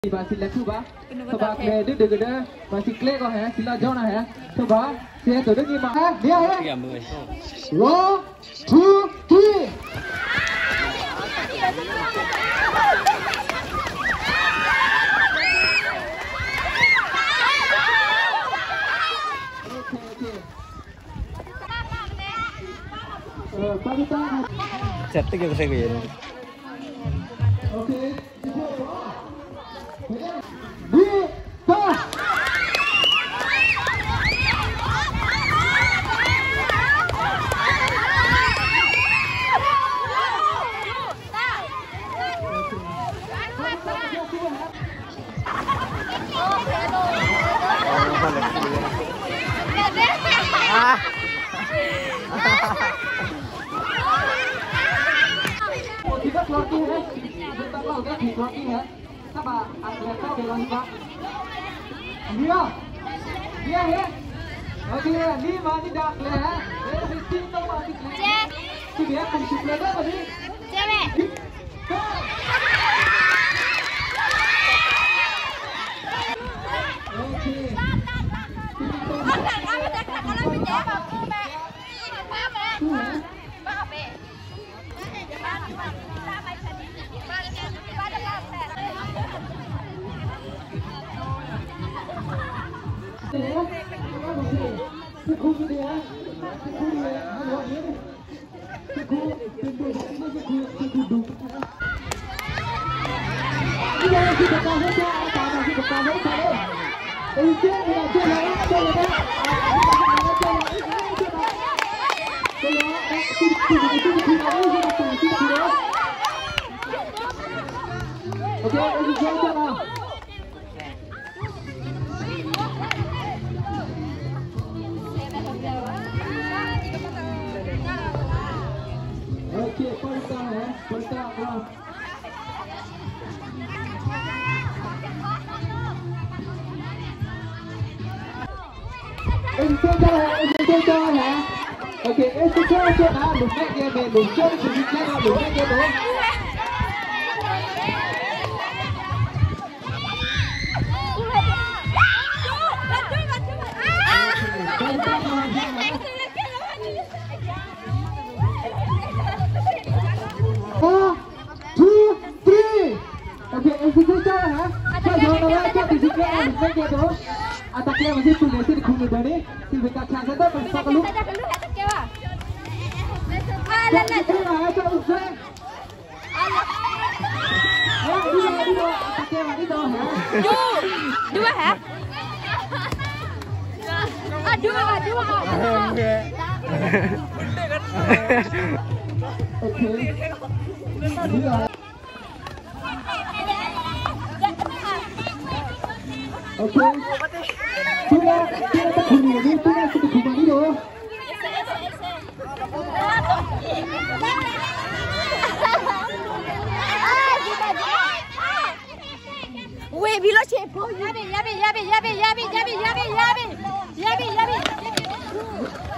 Masih lesu ba, sebab kle dia gede masih kle kau है, sila jauh ना है, sebab saya tu dengi mah, dia है, 1, 2, 3. Satu ke saya kaya. Okay. Kita floating है, kita होगा ठीक floating है, सब atlet का बेलन का, dia है, ओके नी मानी डाक ले है, ये फिफ्टीन तो मानी ले, कि dia कुछ ले ना बनी, Okay, it's the question now. Look at your man. Look at your man. Look at your man. Four, 2, 3. Okay, it's the question now. So you know what? Just look at your man. Ataknya masih punya sih di kulit dari si bekas cancer tu pasal kalau dua ya? Dua. Oke. Sudah terhuni ini, sudah terhuni ini loh. Weh, bila cepo, yabi.